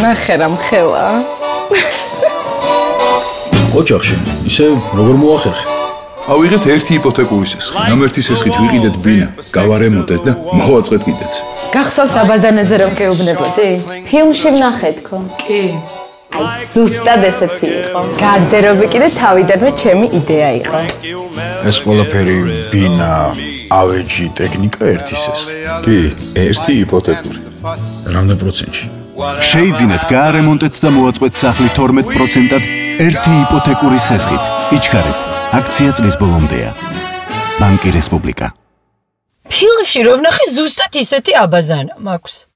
ნახე რა მხელა. ოჯახში, ისე როგორ მოახერხე? ავიღეთ ერთი იპოთეკური სესხი. ნამერთი სესხით ვიყიდეთ ბინა, გავარემონტეთ და მოვაწყეთ კიდეც. გახსოვს აბაზანაზე რომ გეუბნებოდი? ფილმში ვნახე თქო. კი. აი, ზუსტად ესეთი იყო. გარდერობი კიდე თავიდანვე ჩემი იდეა იყო. ეს ყველაფერი ბინა, ავეჯი, ტექნიკა ერთი სესხი. კი, ერთი იპოთეკური. რამდენ პროცენტში? შეიძინეთ გაარემონტეთ და მოაწყვეთ სახლი 12%-ად ერთი იპოთეკური სესხით. იჩქარეთ. აქცია წლის ბოლომდეა. ბანკი რესპუბლიკა. ფილმში რომ ვნახე ზუსტად ისეთი აბაზანა მაქვს.